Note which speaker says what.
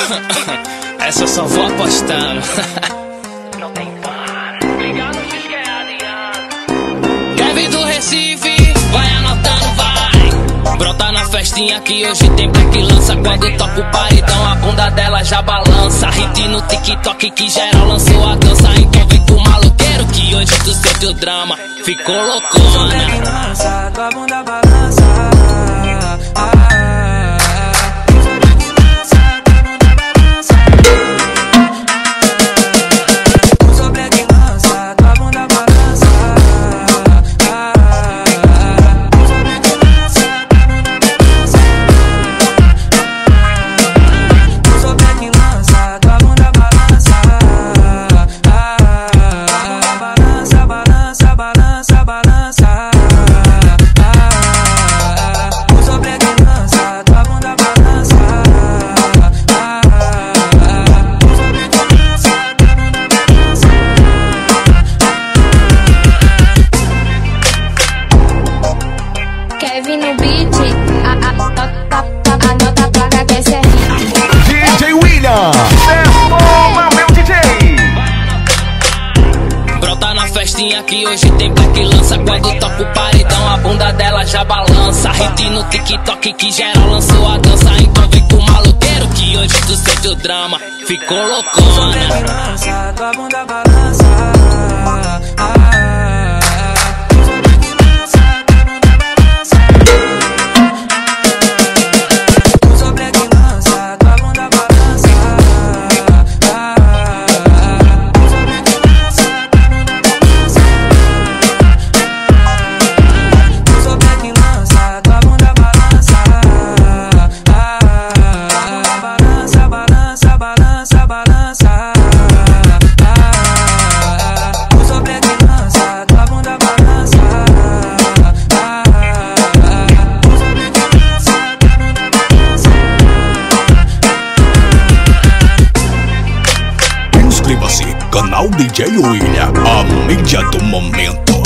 Speaker 1: Essa eu só vou apostando.
Speaker 2: Não tem par. Ligar no X que é Adriano.
Speaker 1: Kevin do Recife, vai anotando, vai. Brota na festinha que hoje tem black lança. Quando toca o paredão, a bunda dela já balança. Hit no TikTok que geral lançou a dança. Então vem com o maloqueiro que hoje tu sente o drama. Ficou loucona.
Speaker 3: Tua bunda balança.
Speaker 4: Kevin no beat, anota a placa que esse é
Speaker 5: DJ William, detona meu DJ.
Speaker 1: Brota na festinha que hoje tem black lança. Quando toca o paredão, a bunda dela já balança. Hit no TikTok que geral lançou a dança. Então vem com o maloqueiro que hoje tu sente o drama. Ficou loucona.
Speaker 3: Tua bunda balança.
Speaker 5: Inscreva-se, canal DJ William, a mídia do momento.